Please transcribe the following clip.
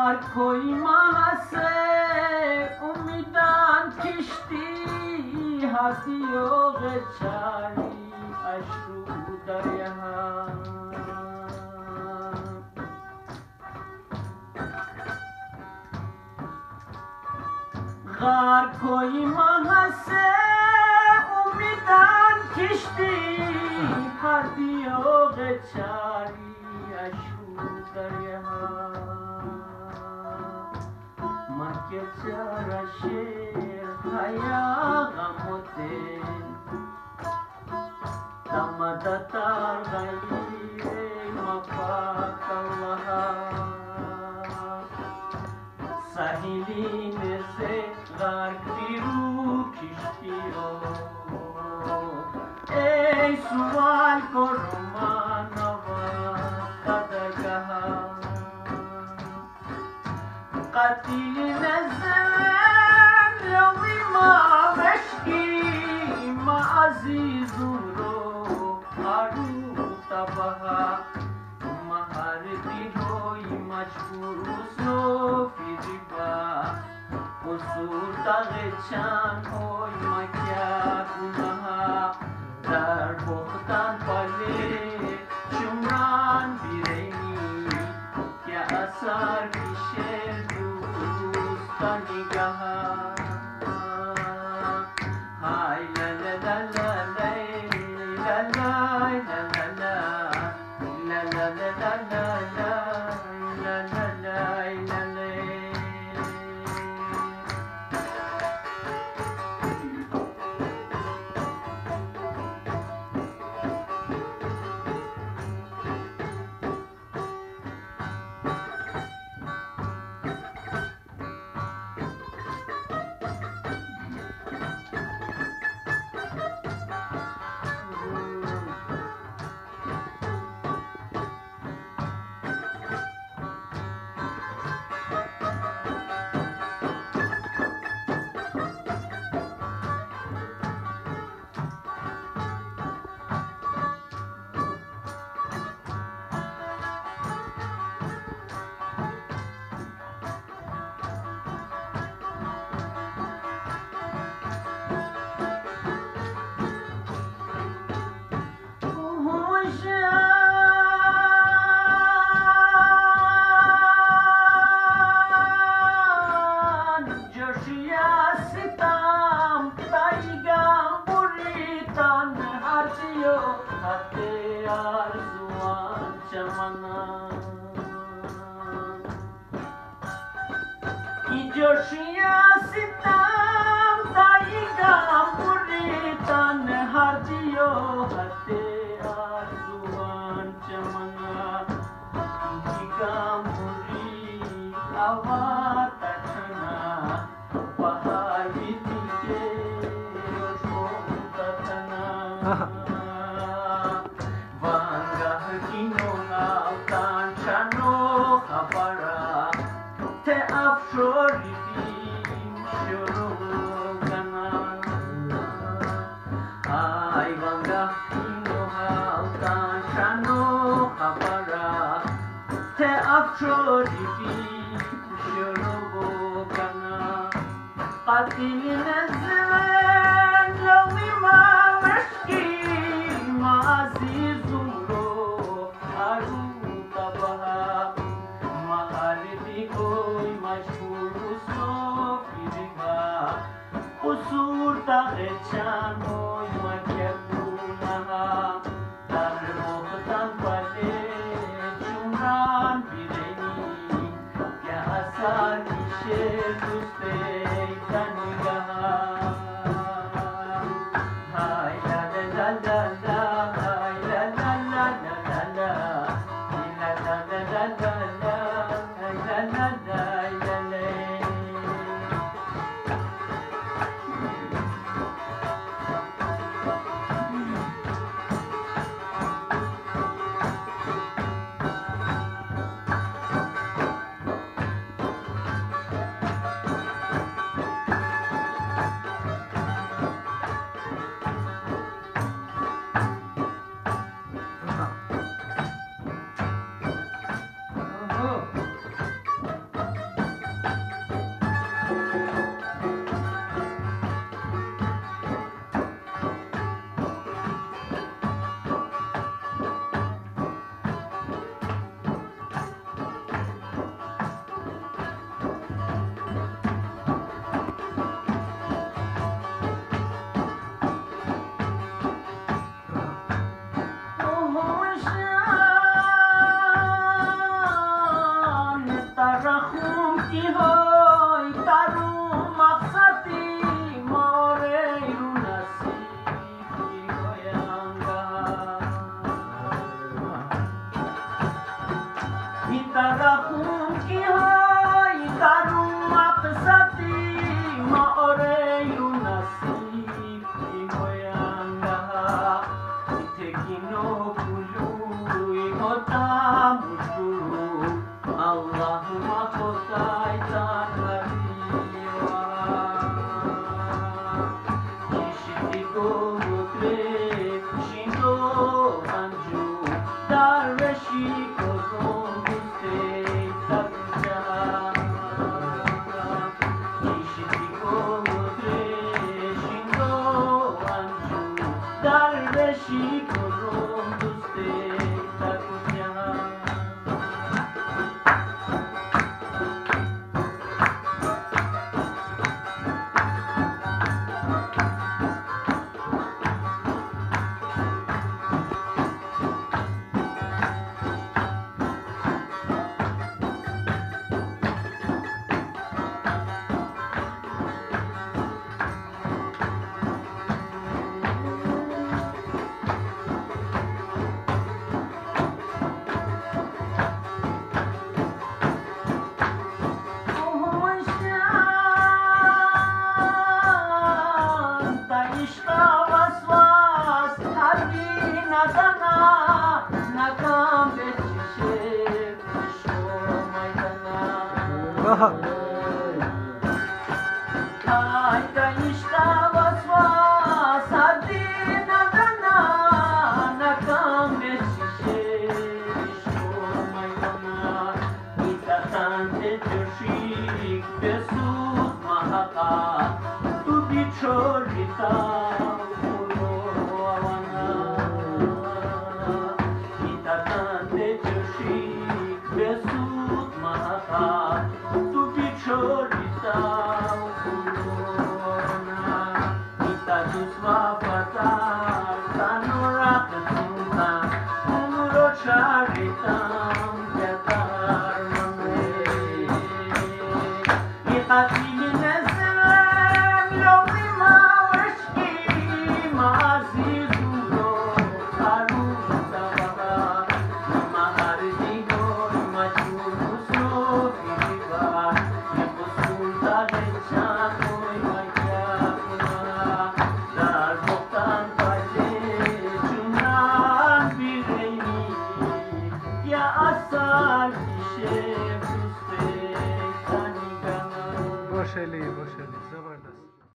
غار کوی محسه امیدان کشتی هفیوغ چاری اشرو دریا غار کوی محسه امیدان کشتی هفیوغ چاری اشرو دریا مکه چرا شیر حیا غموته تمدتار غیر مفاق الله ساحلین سے غرق رو کشتیو ای سوال کو رومان قتيل نزل لوي ما مشكي ما عزيز رو هارو تبها مهارتي هوي مجبور سو في ربا قصور تغچان هوي مكيا كنها در بختان پله شمران بیرینی که اثر بیشه نگاه های لا لا لا لا لا لا لا لا لا Joshia sitam taiga puritan hardiyo hate arzuan chamana jigam puri avatachana bahar vidike shobdatana vangah kinona kanchano khabara te afshori قتيل نزل لوي ما مشكي ما عزيز رو هارو تبها ما خالدي کوئی مشهور سو فيرما قصور تغچان ہوئی مکیکونها در مختن پله چونان بیرنی که اثر میشه دوسته رخوم کی های ترو مقصدی ماره رو نصیبی هوینگا رخوم کی های ترو مقصدی ماره رو نصیبی هوینگا تکینو کلوی مدام Allah'ıma kotaydan veriyor Kişi gomutre shindo anju Darveshi kozon guste takja Kişi gomutre shindo anju Darveshi kozon guste takja Charita